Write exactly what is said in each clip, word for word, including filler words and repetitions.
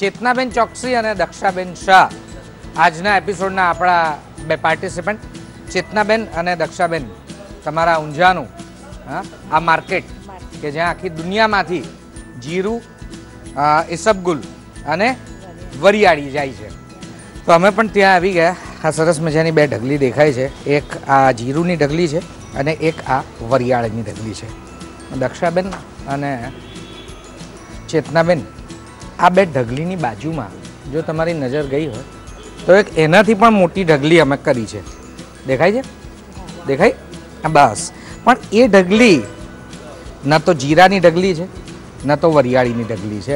ચેતનાબેન ચોકસી અને દક્ષાબેન શાહ આજના એપિસોડના આપણા બે પાર્ટિસિપન્ટ. ચેતનાબેન અને દક્ષાબેન, તમારા ઊંઝાનું હા આ માર્કેટ કે જ્યાં આખી દુનિયામાંથી જીરું, ઈસબગુલ અને વરિયાળી જાય છે, તો અમે પણ ત્યાં આવી ગયા. આ સરસ મજાની બે ઢગલી દેખાય છે. એક આ જીરુંની ઢગલી છે અને એક આ વરિયાળીની ઢગલી છે. દક્ષાબેન અને ચેતનાબેન, આ બે ઢગલીની બાજુમાં જો તમારી નજર ગઈ હોય તો એક એનાથી પણ મોટી ઢગલી અમે કરી છે. દેખાય છે? દેખાય? બસ. પણ એ ઢગલી ન તો જીરાની ઢગલી છે ન તો વરિયાળીની ઢગલી છે,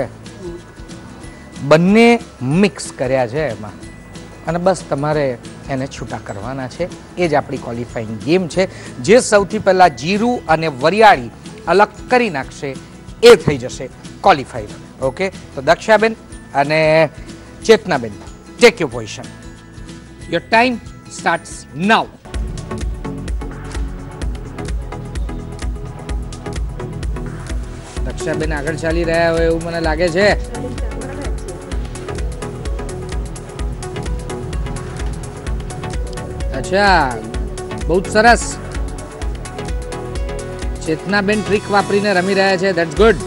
બંને મિક્સ કર્યા છે એમાં, અને બસ તમારે એને છૂટા કરવાના છે. એ જ આપણી ક્વોલિફાઈંગ ગેમ છે. જે સૌથી પહેલાં જીરું અને વરિયાળી અલગ કરી નાખશે એ થઈ જશે ક્વોલિફાઈડ. ઓકે, તો દક્ષાબેન અને ચેતનાબેન, take your position. Your time starts now. દક્ષાબેન આગળ ચાલી રહ્યા હોય એવું મને લાગે છે. અચ્છા, બહુ સરસ. ચેતનાબેન ટ્રીક વાપરીને રમી રહ્યા છે. That's good.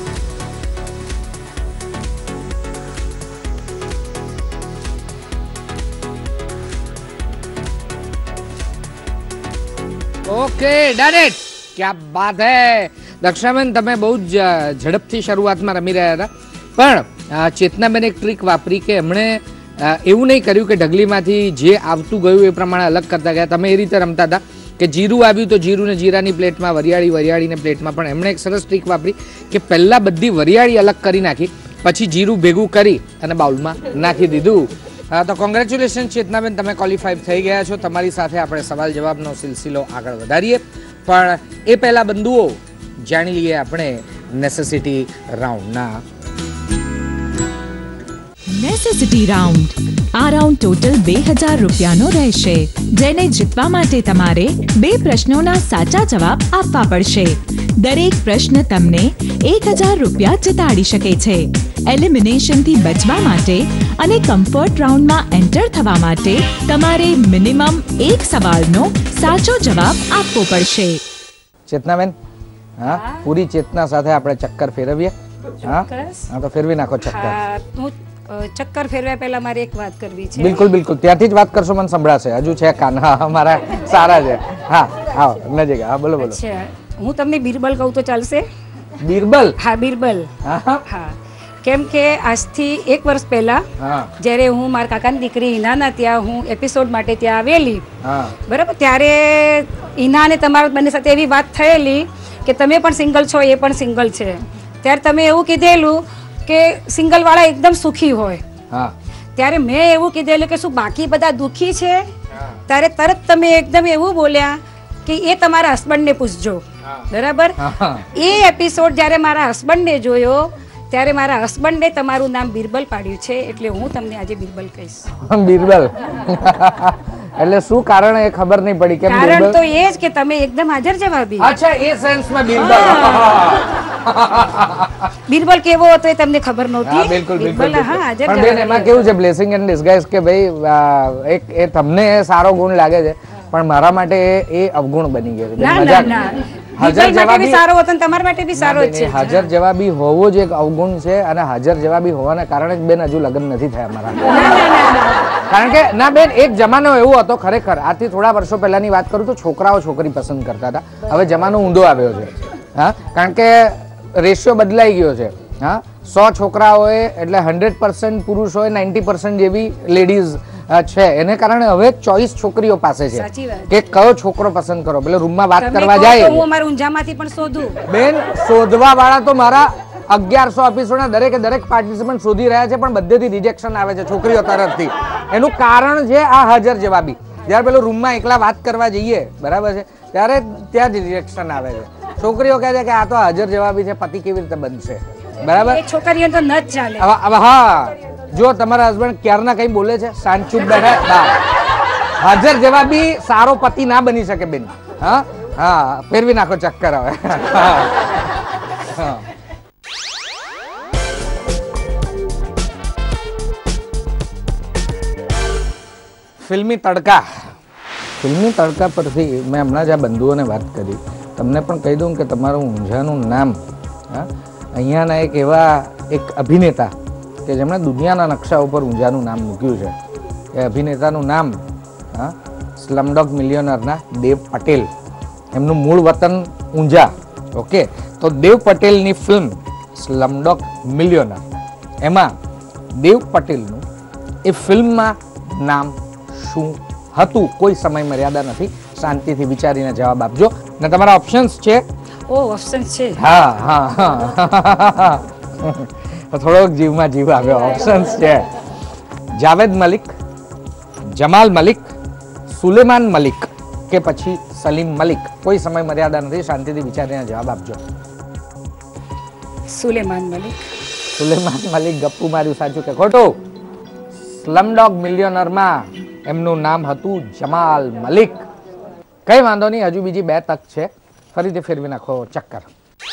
Okay, done it. ક્યા બાત હે. દક્ષાબેન, તમે બહુ જ ઝડપથી શરૂઆતમાં રમી રહ્યા હતા, પણ ચેતનાબેન એક ટ્રીક વાપરી કે એમણે એવું નહીં કર્યું કે ઢગલીમાંથી જે આવતું ગયું એ પ્રમાણે અલગ કરતા ગયા. તમે એ રીતે રમતા હતા કે જીરું આવ્યું તો જીરુંને જીરાની પ્લેટમાં, વરિયાળી વરિયાળીને પ્લેટમાં. પણ એમણે એક સરસ ટ્રીક વાપરી કે પહેલાં બધી વરિયાળી અલગ કરી નાખી, પછી જીરું ભેગું કરી અને બાઉલમાં નાખી દીધું. તો કોંગ્રેચ્યુલેશન ચેતનાબેન, તમે ક્વોલિફાઈડ થઈ ગયા છો. તમારી સાથે આપણે સવાલ જવાબનો સિલસિલો આગળ વધારીએ, પણ એ પહેલાં બંધુઓ જાણી લઈએ આપણે નેસેસિટી રાઉન્ડના. Necessity round. આ રાઉન્ડ ટોટલ બે હજાર રૂપિયાનો રહેશે, જેને જીતવા માટે તમારે બે પ્રશ્નોના સાચા જવાબ આપવા પડશે. દરેક પ્રશ્ન તમને એક હજાર રૂપિયા જીતાડી શકે છે. એલિમિનેશનથી બચવા માટે અને કમ્ફર્ટ રાઉન્ડમાં એન્ટર થવા માટે તમારે મિનિમમ એક સવાલનો સાચો જવાબ આપવો પડશે. ચેતનાબેન, હા, પૂરી ચેતના સાથે આપણે ચક્કર ફેરવીએ. હા હા, તો ફેરવી નાખો ચક્કર. ચક્કર ફેરવ્યા પહેલા મારે એક વાત કરવી છે. બિલકુલ બિલકુલ, ત્યાંથી જ વાત કરશો, મને સંભળાશે. હજુ છે કાન. હા, અમારા સારા છે. હા, આવો નજીક. હા, બોલો બોલો. હું તમને બિરબલ કહું તો ચાલશે? બિરબલ? હા, બિરબલ. હા, કેમ કે આજથી એક વર્ષ પહેલા જ્યારે હું મારા કાકાની દીકરી હિનાના ત્યાં હું એપિસોડ માટે ત્યાં આવેલી, બરાબર, ત્યારે હિના અને તમારા બંને સાથે એવી વાત થયેલી કે તમે પણ સિંગલ છો, એ પણ સિંગલ છે. ત્યારે તમે એવું કીધેલું કે સિંગલ વાળા એકદમ સુખી હોય. ત્યારે મેં એવું કીધેલું કે શું બાકી બધા દુખી છે? ત્યારે તરત તમે એકદમ એવું બોલ્યા કે એ તમારા હસબન્ડને પૂછજો. બરાબર. એ એપિસોડ જ્યારે મારા હસબન્ડને જોયો ત્યારે મારા હસબન્ડે તમારું નામ બિરબલ પાડ્યું છે, એટલે હું તમને આજે બિરબલ કહીશ. બિરબલ એટલે શું કારણ એ ખબર નહીં પડી. કેમ? કારણ તો એ જ કે તમે એકદમ હાજર જવાબી. અચ્છા, એ સેન્સમાં બિરબલ. બિરબલ કેવો હતો એ તમને ખબર નહોતી. બિલકુલ બિલકુલ. હા, હાજર પણ બેન, એમાં કેવું છે, બ્લેસિંગ એન્ડ ડિસગાઇઝ કે ભાઈ એક એ તમને સારો ગુણ લાગે છે, પણ મારા માટે એ અવગુણ બની ગયો છે. મજાક. હાજર જવાબી સારો હતો, તમારા માટે બી સારો જ છે. હાજર જવાબી હોવો જ એક અવગુણ છે, અને હાજર જવાબી હોવાના કારણે જ બેન હજુ લગ્ન નથી થયા મારા. કારણ કે ના બેન, એક જમાનો એવો હતો ખરેખર, આથી થોડા વર્ષો પહેલાની વાત કરું તો છોકરાઓ છોકરી પસંદ કરતા હતા. હવે જમાનો ઊંધો આવ્યો છે. હા, કારણ કે રેશિયો બદલાઈ ગયો છે. હા, સો છોકરા હોય એટલે હંડ્રેડ પર્સન્ટ પુરુષ હોય, નાઇન્ટી પર્સન્ટ જેવી લેડીઝ છે. એને કારણે હવે ચોઈસ છોકરીઓ પાસે છે કે કયો છોકરો પસંદ કરો. પેલો રૂમમાં વાત કરવા જાય, હું અમારા ઊંઝામાંથી પણ શોધું. બેન, શોધવા વાળા તો મારા અગિયારસો એપિસોડના દરેકે દરેક પાર્ટિસિપન્ટ શોધી રહ્યા છે, પણ બધેથી રિજેક્શન આવે છે છોકરીઓ તરફથી. એનું કારણ છે આ હાજર જવાબી. જ્યારે પેલો રૂમમાં એકલા વાત કરવા જઈએ, બરાબર છે, ત્યારે ત્યાં જ રિજેક્શન આવે છે. છોકરીઓ કહે છે કે આ તો હાજર જવાબી છે, પતિ કેવી રીતે બનશે? બરાબર. છોકરીઓ તો ન જ ચાલે. હા, જો તમારા હસબન્ડ ક્યારના કઈ બોલે છે, શાંત ચૂપ બેઠા, હાજર જવાબી સારો પતિ ના બની શકે બેન. હા હા, ફેરવી નાખો ચક્કર હવે. ફિલ્મી તડકા ફિલ્મી તડકા પરથી મેં હમણાં જ આ બંધુઓને વાત કરી. તમને પણ કહી દઉં કે તમારું ઊંઝાનું નામ હા અહીંયાના એક એવા એક અભિનેતા કે જેમણે દુનિયાના નકશા ઉપર ઊંઝાનું નામ મૂક્યું છે. એ અભિનેતાનું નામ હા સ્લમડોગ મિલિયનરના દેવ પટેલ. એમનું મૂળ વતન ઊંઝા. ઓકે, તો દેવ પટેલની ફિલ્મ સ્લમડોગ મિલિયનર એમાં દેવ પટેલનું એ ફિલ્મમાં નામ શું હતું? કોઈ સમય મર્યાદા નથી, શાંતિથી વિચારીને જવાબ આપજો. ને તમારા ઓપ્શન્સ છે. ઓ ઓપ્શન્સ છે. હા હા હા થોડોક જીવમાં જીવ આવ્યો. ઓપ્શન્સ છે જાવેદ મલિક, જમાલ મલિક, સુલેમાન મલિક કે પછી સલીમ મલિક. કોઈ સમય મર્યાદા નથી, શાંતિથી વિચારીને જવાબ આપજો. સુલેમાન મલિક. સુલેમાન મલિક ગપ્પુ માર્યું, સાચું કે ખોટું? સ્લમડોગ મિલિયનરમાં એમનું નામ હતું જમાલ મલિક. કઈ વાંધો નહીં, હજુ બીજી બે તક છે. ફરીથી ફેરવી નાખો ચક્કર.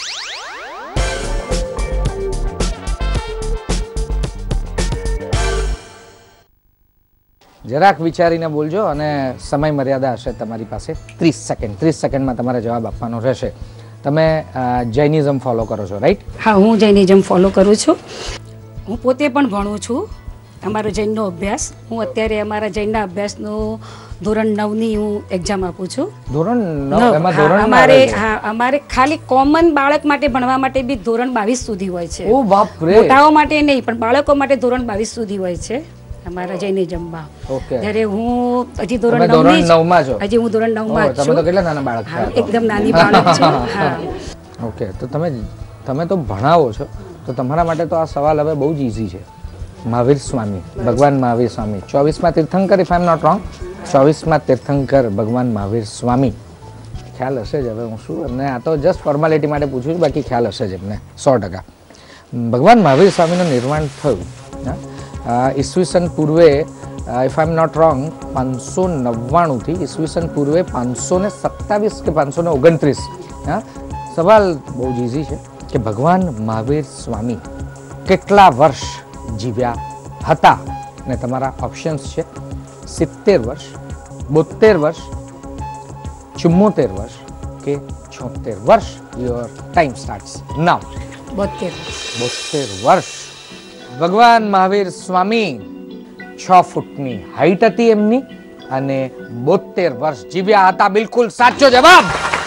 જરાક વિચારીને બોલજો અને સમય મર્યાદા હશે તમારી પાસે ત્રીસ સેકન્ડ. ત્રીસ સેકન્ડમાં તમારે જવાબ આપવાનો રહેશે. તમે જૈનિઝમ ફોલો કરો છો, રાઈટ? હા, હું જૈનિઝમ ફોલો કરું છું. હું પોતે પણ ભણું છું. અમારો જૈનનો અભ્યાસ, હું અત્યારે અમારા જૈનના અભ્યાસનું ધોરણ નવની હું એક્ઝામ આપું છું. ધોરણ નવ એમાં ધોરણ અમારે હા અમારે ખાલી કોમન બાળક માટે ભણવા માટે બી ધોરણ બાવીસ સુધી હોય છે. ઓ બાપ રે! મોટાઓ માટે નહીં, પણ બાળકો માટે ધોરણ બાવીસ સુધી હોય છે અમારા જૈનિઝમમાં. ઓકે. જ્યારે હું હજી ધોરણ નવમાં છો? હજી હું ધોરણ નવમાં છું. તમે તો કેટલા નાના બાળક છો? એકદમ નાની બાળક છું. હા. ઓકે, તો તમે તમે તો ભણાવો છો, તો તમારા માટે તો આ સવાલ હવે બહુ જ ઈઝી છે. મહાવીર સ્વામી, ભગવાન મહાવીર સ્વામી, ચોવીસમાં તીર્થંકર, if I am not wrong, ચોવીસમાં તીર્થંકર ભગવાન મહાવીર સ્વામી. ખ્યાલ હશે જ. હવે હું શું એમને આ તો જસ્ટ ફોર્માલિટી માટે પૂછું છું, બાકી ખ્યાલ હશે જ એમને સો ટકા. ભગવાન મહાવીર સ્વામીનું નિર્માણ થયું ઈસવીસન પૂર્વે, if I am not wrong, પાંચસો નવ્વાણુંથી ઈસવીસન પૂર્વે પાંચસો ને સત્તાવીસ કે પાંચસો ને ઓગણત્રીસ. હા, સવાલ બહુ જ ઈઝી છે કે ભગવાન મહાવીર સ્વામી કેટલા વર્ષ જીવ્યા હતા? ને તમારા ઓપ્શન્સ છે સિત્તેર વર્ષ, બોતેર વર્ષ, ચુમ્મોતેર વર્ષ કે છોતેર વર્ષ. Your time starts now. બોતેર વર્ષ. બોતેર વર્ષ. ભગવાન મહાવીર સ્વામી છ ફૂટની હાઈટ હતી એમની અને બોતેર વર્ષ જીવ્યા હતા. બિલકુલ સાચો જવાબ.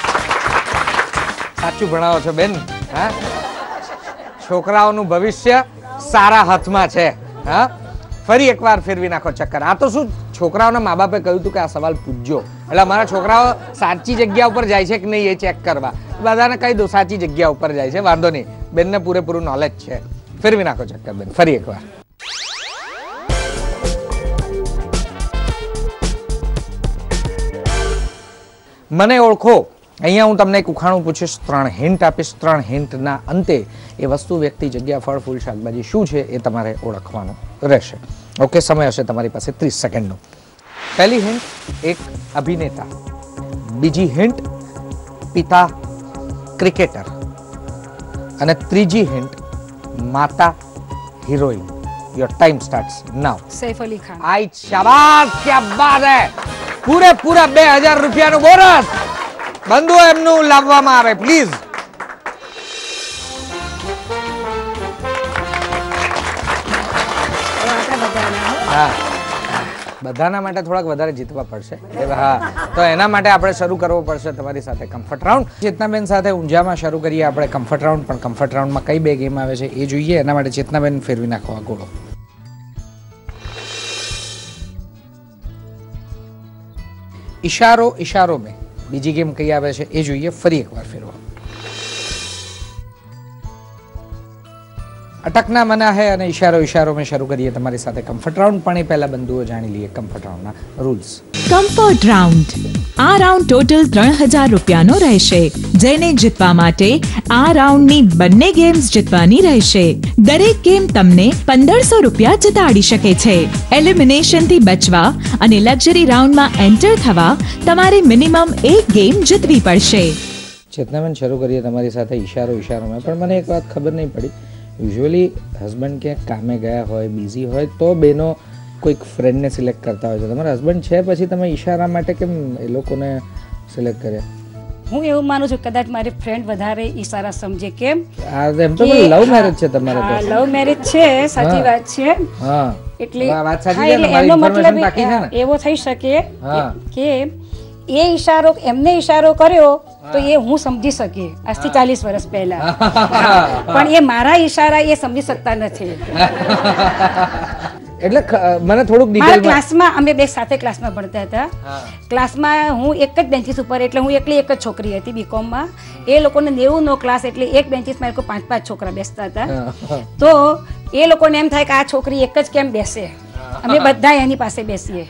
સાચું ભણાવો છો બેન. હા, છોકરાઓનું ભવિષ્ય સારા હાથમાં છે. હા, ફરી એકવાર ફેરવી નાખો ચક્કર. આ તો શું, છોકરાઓના મા બાપે કહ્યું હતું કે આ સવાલ પૂછજો, એટલે અમારા છોકરાઓ સાચી જગ્યા ઉપર જાય છે કે નહીં એ ચેક કરવા. બધાને કહી દો સાચી જગ્યા ઉપર જાય છે, વાંધો નહીં. બેનને પૂરેપૂરું નોલેજ છે. ફેરવી નાખો ચક્કર બેન, ફરી એકવાર. મને ઓળખો. અહીંયા હું તમને એક ઉખાણું પૂછીશ, ત્રણ હિન્ટ આપીશ. ત્રણ હિન્ટના અંતે એ વસ્તુ, વ્યક્તિ, જગ્યા, ફળ, ફૂલ, શાકભાજી શું છે એ તમારે ઓળખવાનું રહેશે. ઓકે, સમય હશે તમારી પાસે ત્રીસ સેકન્ડનો. પહેલી હિન્ટ એક અભિનેતા, બીજી હિન્ટ પિતા ક્રિકેટર અને ત્રીજી હિન્ટ માતા heroine. Your time starts now. Saif Ali Khan. આઈ શાબાશ, ક્યા બાત હે. પૂરે પૂરા બે હજાર રૂપિયાનું બોનસ બંધુ એમનું લાવવામાં આવે પ્લીઝ. હા, બધાના માટે થોડાક વધારે જીતવા પડશે. હા, તો એના માટે આપણે શરૂ કરવો પડશે તમારી સાથે કમ્ફર્ટ રાઉન્ડ. ચેતનાબેન સાથે ઊંઝામાં શરૂ કરીએ આપણે કમ્ફર્ટ રાઉન્ડ. પણ કમ્ફર્ટ રાઉન્ડમાં કઈ બે ગેમ આવે છે એ જોઈએ. એના માટે ચેતનાબેન ફેરવી નાખો આ ગોળો. ઇશારો ઇશારો મેં બીજી ગેમ કઈ આવે છે એ જોઈએ. ફરી એકવાર ફેરવો. અટકના મના હે અને ઇશારો ઇશારો મેં શરૂ કરીએ તમારી સાથે કમ્ફર્ટ રાઉન્ડ. પણ એ પહેલા બંધુઓ જાણી લઈએ કમ્ફર્ટ રાઉન્ડના રૂલ્સ. Comfort round. આ રાઉન્ડ ટોટલ ત્રણ હજાર રૂપિયાનો રહેશે, જેને જીતવા માટે આ રાઉન્ડની બંને ગેમ્સ જીતવાની રહેશે. દરેક ગેમ તમને પંદરસો રૂપિયા જીતાડી શકે છે. એલિમિનેશનથી બચવા અને લક્ઝરી રાઉન્ડમાં એન્ટર થવા તમારે મિનિમમ એક ગેમ જીતવી પડશે. ચેતનાબેન શરૂ કરીએ તમારી સાથે ઇશારો ઇશારો મેં. પણ મને એક વાત ખબર નહીં પડી. યુઝ્યુઅલી હસબન્ડ ક્યાંક કામે ગયા હોય, બિઝી હોય, તો બેનો કોઈક ફ્રેન્ડને સિલેક્ટ કરતા હોય છો, તમારા હસબન્ડ છે, પછી તમે ઈશારા માટે કેમ એ લોકોને સિલેક્ટ કરે? હું એવું માનું છું કદાચ મારી ફ્રેન્ડ વધારે ઈશારા સમજે. કેમ? એમ તો લવ મેરેજ છે તમારે તો? લવ મેરેજ છે, સાચી વાત છે. હા, એટલે વાત સાચી છે ને, મારી ઇન્ફોર્મેશન બાકી છે ને. એવો થઈ શકે કે એ ઈશારો એમને ઈશારો કર્યો તો એ હું સમજી શકી આજથી ચાલીસ વર્ષ પહેલા, પણ એ મારા ઈશારા એ સમજી શકતા નથી. એટલે મને થોડુંક ડિટેલ. ક્લાસમાં અમે બે સાથે ક્લાસમાં ભણતા હતા. ક્લાસમાં હું એક જ બેન્ચીસ ઉપર, એટલે હું એકલી એક જ છોકરી હતી બીકોમમાં. એ લોકોને નેવું નો ક્લાસ, એટલે એક બેન્ચીસમાં એ લોકો પાંચ પાંચ છોકરા બેસતા હતા. તો એ લોકોને એમ થાય કે આ છોકરી એક જ કેમ બેસે, અમે બધા એની પાસે બેસીએ.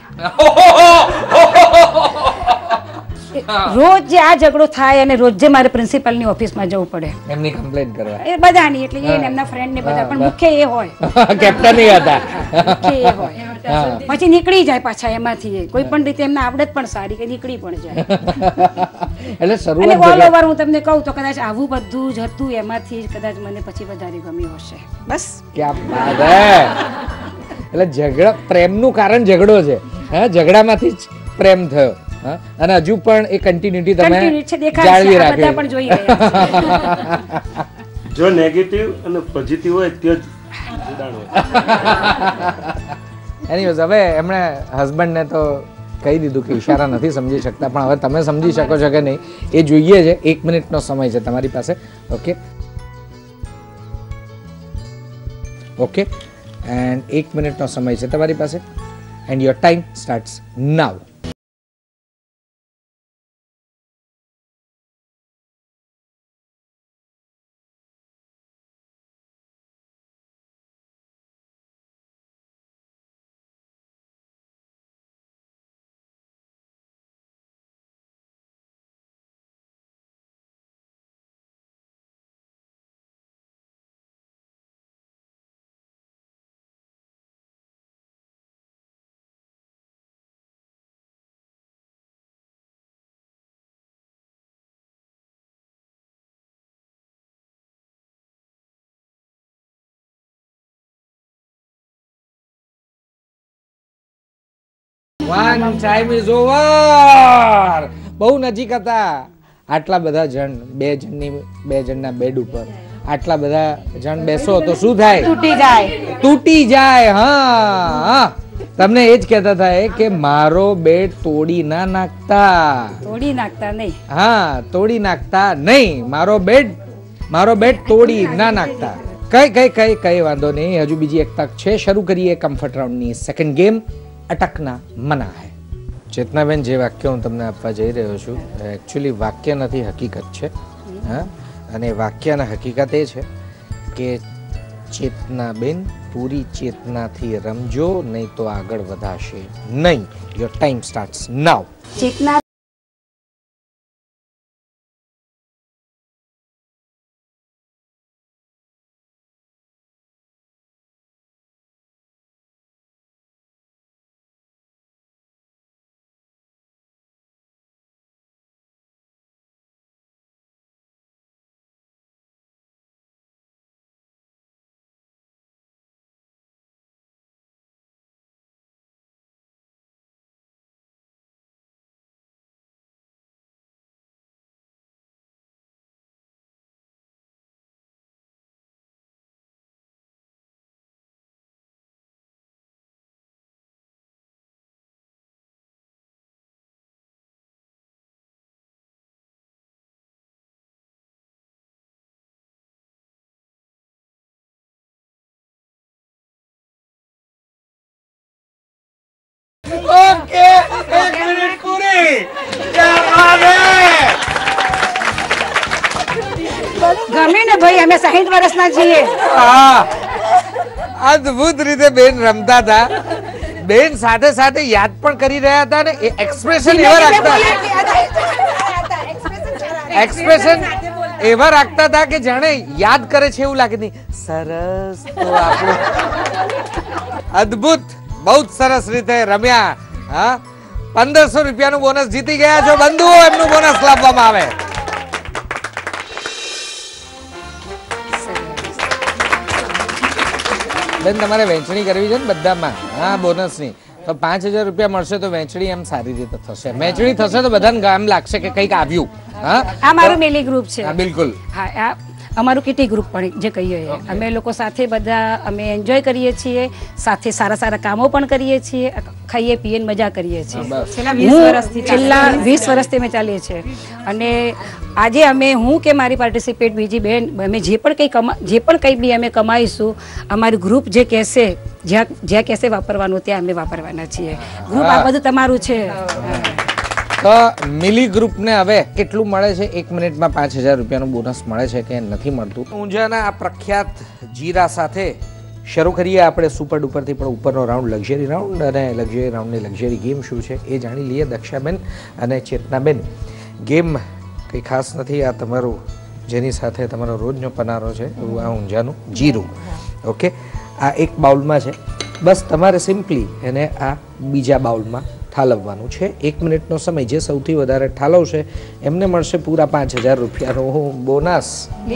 રોજ જે આ ઝઘડો થાય અને રોજ જે મારે પ્રિન્સિપલની ઓફિસમાં જવું પડે એમની કમ્પ્લેન કરવા, એ બધાની, એટલે એ એમના ફ્રેન્ડ ને બધા, પણ મુખ્ય એ હોય કેપ્ટન એ હતા, મુખ્ય એ હોય. પછી નીકળી જાય પાછા એમાંથી, કોઈ પણ રીતે એમને આવડત પણ સારી કે નીકળી પણ જાય. એટલે શરૂઆત ઓલ ઓવર હું તમને કહું તો કદાચ આવું બધું જ હતું, એમાંથી કદાચ મને પછી વધારે ગમ્યું હશે. બસ ક્યાં બાત હે. એટલે ઝઘડા, પ્રેમનું કારણ ઝઘડો છે, હા, ઝઘડામાંથી જ પ્રેમ થયો. અને હજુ પણ એ કન્ટિન્યુટી તમે જાળવી રાખી પણ જોઈ રહ્યા. જો નેગેટિવ અને પોઝિટિવ હોય તો જ જોડાણ હોય. એનીવેઝ, હવે એમણે હસબન્ડને તો કહી દીધું કે ઈશારા નથી સમજી શકતા, પણ હવે તમે સમજી શકો છો કે નહીં એ જોઈએ છે. એક મિનિટનો સમય છે તમારી પાસે. ઓકે ઓકે એન્ડ એક મિનિટનો સમય છે તમારી પાસે, and your time starts now. One time is over. બહુ નજીક હતા. આટલા બધા જણ, બે જણની બે જણના બેડ ઉપર આટલા બધા જણ બેસો તો શું થાય? તૂટી જાય. તૂટી જાય. હા, તમને એ જ કહેતા હતા કે મારો બેડ તોડી ના નાખતા. તોડી નાખતા નહીં. હા, તોડી નાખતા નહીં. મારો બેડ મારો બેડ તોડી ના નાખતા. કઈ કઈ કઈ કઈ વાંધો નહીં, હજુ બીજી એક તક છે. શરૂ કરીએ કમ્ફર્ટ રાઉન્ડની સેકન્ડ ગેમ, અટકના મના હૈ. ચેતનાબેન, જે વાક્ય હું તમને આપવા જઈ રહ્યો છું એકચ્યુઅલી વાક્ય નથી, હકીકત છે. હા, અને વાક્યના હકીકત એ છે કે ચેતનાબેન પૂરી ચેતનાથી રમજો, નહીં તો આગળ વધાશે નહીં. Your time starts now. Chetna okay, એક મિનિટ પૂરી. ગમે ને ભાઈ, અમે સાહીઠ વર્ષના છીએ. હા, અદ્ભુત રીતે બેન રમતા હતા. બેન સાથે સાથે યાદ પણ કરી રહ્યા હતા ને એક્સપ્રેશન એવા રાખતા એક્સપ્રેશન એવા રાખતા હતા કે જાણે યાદ કરે છે એવું લાગે. નહીં, સરસ. તો આપણું અદ્ભુત, બહુ જ સરસ રીતે રમ્યા. હા, પંદરસો રૂપિયાનું બોનસ જીતી ગયા છો બંધુઓ. એમનું બોનસ લાવવામાં આવે. બેન તમારે વહેંચણી કરવી છે ને બધામાં, હા બોનસની, તો પાંચ હજાર રૂપિયા મળશે તો વહેંચણી એમ સારી રીતે થશે. વહેંચણી થશે તો બધાને ગામ લાગશે કે કંઈક આવ્યું. હા, આ મારું મેલી ગ્રુપ છે. હા બિલકુલ. હા, આ અમારું કિટી ગ્રુપ પણ જે કહીએ અમે લોકો સાથે બધા અમે એન્જોય કરીએ છીએ, સાથે સારા સારા કામો પણ કરીએ છીએ, ખાઈએ પીએ મજા કરીએ છીએ. છેલ્લા વીસ વર્ષથી અમે ચાલીએ છીએ. અને આજે અમે હું કે મારી પાર્ટિસિપેટ બીજી બેન અમે જે પણ કંઈ કમા જે પણ કંઈ બી અમે કમાઈશું અમારું ગ્રુપ જે કહેશે જ્યાં જ્યાં કહેશે વાપરવાનું ત્યાં અમે વાપરવાના છીએ. ગ્રુપ આ બધું તમારું છે. તો મિલી ગ્રુપને હવે કેટલું મળે છે? એક મિનિટમાં પાંચ હજાર રૂપિયાનું બોનસ મળે છે કે નથી મળતું? ઊંઝાના આ પ્રખ્યાત જીરા સાથે શરૂ કરીએ આપણે સુપર ડુપરથી, પણ ઉપરનો રાઉન્ડ લક્ઝરી રાઉન્ડ, અને લક્ઝરી રાઉન્ડની લક્ઝરી ગેમ શું છે એ જાણી લઈએ. દક્ષાબેન અને ચેતનાબેન, ગેમ કંઈ ખાસ નથી, આ તમારું જેની સાથે તમારો રોજનો પનારો છે એવું આ ઊંઝાનું જીરું. ઓકે, આ એક બાઉલમાં છે, બસ તમારે સિમ્પલી એને આ બીજા બાઉલમાં ઠાલવવાનું છે. એક મિનિટનો સમય, જે સૌથી વધારે ઠાલવશે એમને મળશે પૂરા પાંચ હજાર રૂપિયાનું બોનસ.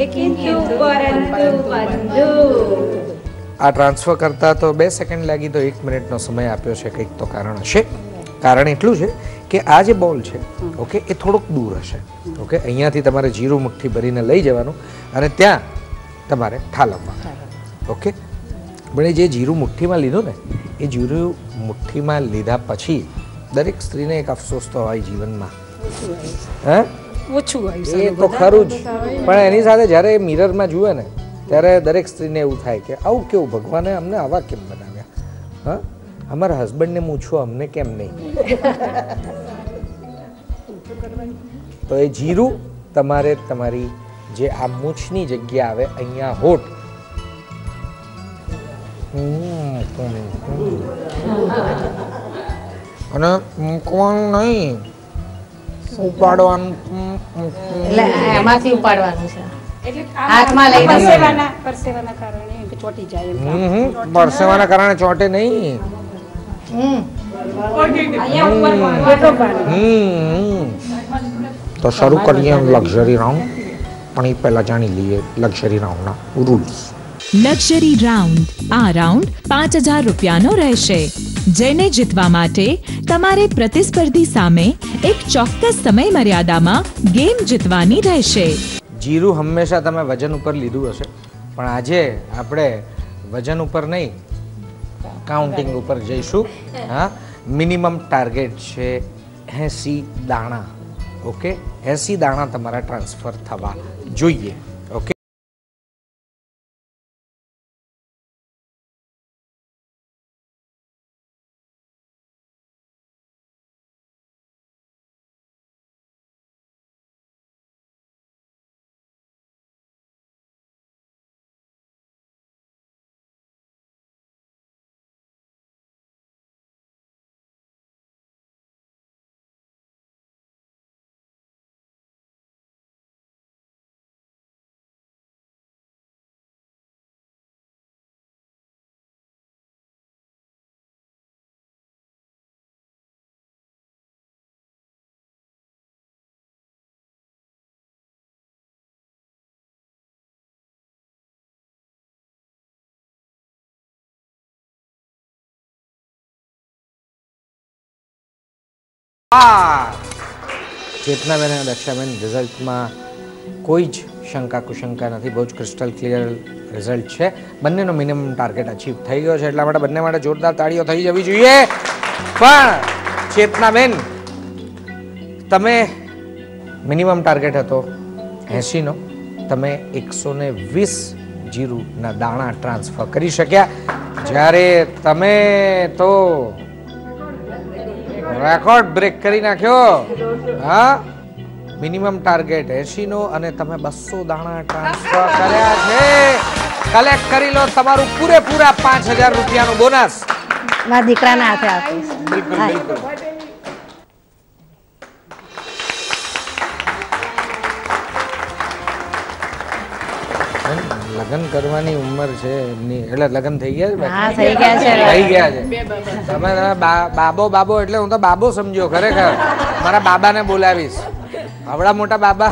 આ ટ્રાન્સફર કરતા તો બે સેકન્ડ લાગી, તો એક મિનિટનો સમય આપ્યો છે, કંઈક તો કારણ હશે. કારણ એટલું છે કે આ જે બોલ છે ઓકે એ થોડોક દૂર હશે. ઓકે, અહીંયાથી તમારે જીરું મુઠ્ઠી ભરીને લઈ જવાનું અને ત્યાં તમારે ઠાલવવાનું. ઓકે, પણ એ જે જીરું મુઠ્ઠીમાં લીધું ને એ જીરું મુઠ્ઠીમાં લીધા પછી દરેક સ્ત્રીને એક અફસોસ તો હોય જીવનમાં, હે ઓછું એ તો ખરું જ, પણ એની સાથે જ્યારે મિરરમાં જુએ ને ત્યારે દરેક સ્ત્રીને એવું થાય કે આવું કેવું, ભગવાને અમને આવા કેમ બનાવ્યા, હા અમારા હસબન્ડને મૂછો અમને કેમ નહીં. તો એ જીરું તમારે તમારી જે આ મૂછની જગ્યા આવે અહીંયા હોઠ, અને મૂકવાનું નહીં, ઉપાડવાનું. એમાંથી ઉપાડવાનું છે, પરસેવાના કારણે ચોટે નહીં. તો શરૂ કરીએ લક્ઝરી રાઉન્ડ, પણ એ પહેલા જાણી લઈએ લક્ઝરી રાઉન્ડના રૂલ્સ. Luxury round. આ રાઉન્ડ પાંચ હજાર રૂપિયાનો રહેશે, જેને જીતવા માટે તમારે પ્રતિસ્પર્ધી સામે એક ચોક્કસ સમય મર્યાદામાં ગેમ જીતવાની રહેશે. જીરું હંમેશા તમે વજન ઉપર લીધું હશે, પણ આજે આપણે વજન ઉપર નહીં કાઉન્ટિંગ ઉપર જઈશું. હા, મિનિમમ ટાર્ગેટ છે એંસી દાણા. ઓકે, એંસી દાણા તમારા ટ્રાન્સફર થવા જોઈએ. ઓકે, ચેતનાબેન અને દક્ષાબેન, રિઝલ્ટમાં કોઈ જ શંકા કુશંકા નથી, બહુ જ ક્રિસ્ટલ ક્લિયર રિઝલ્ટ છે. બંનેનો મિનિમમ ટાર્ગેટ અચીવ થઈ ગયો છે, એટલા માટે બંને માટે જોરદાર તાળીઓ થઈ જવી જોઈએ. પણ ચેતનાબેન, તમે મિનિમમ ટાર્ગેટ હતો એંસી નો, તમે એકસો ને વીસ જીરુના દાણા ટ્રાન્સફર કરી શક્યા, જ્યારે તમે તો રેકોર્ડ બ્રેક કરી નાખ્યો. હા, મિનિમમ ટાર્ગેટ એંસી નો અને તમે બસો દાણા ટ્રાન્સફર કર્યા છે. કલેક્ટ કરી લો તમારું પૂરેપૂરા પાંચ હજાર રૂપિયાનું બોનસ. મારા દીકરાના હાથે આપીશ. બિલકુલ બિલકુલ. લગ્ન કરવાની ઉંમર છે એમની, એટલે લગ્ન થઈ ગયા છે? હા, થઈ ગયા છે. થઈ ગયા છે. તમે બાબો બાબો એટલે હું તો બાબો સમજ્યો, ખરેખર મારા બાબાને બોલાવીશ. આવડા મોટા બાબા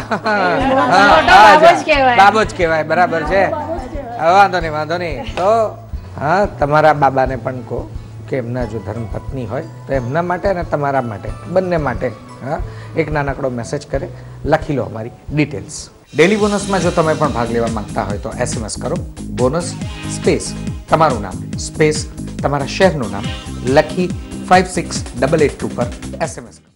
બાબો જ કહેવાય. બરાબર છે, વાંધો નહીં વાંધો નહીં. તો હા તમારા બાબાને પણ કહો કે એમના જો ધર્મપત્ની હોય તો એમના માટે અને તમારા માટે બંને માટે હા એક નાનકડો મેસેજ કરે લખી લો અમારી ડિટેલ્સ. ડેલી બોનસમાં જો તમે પણ ભાગ લેવા માંગતા હોય તો એસએમએસ કરો બોનસ સ્પેસ તમારું નામ સ્પેસ તમારા શહેરનું નામ લખી five six double eight two પર એસએમએસ કરો.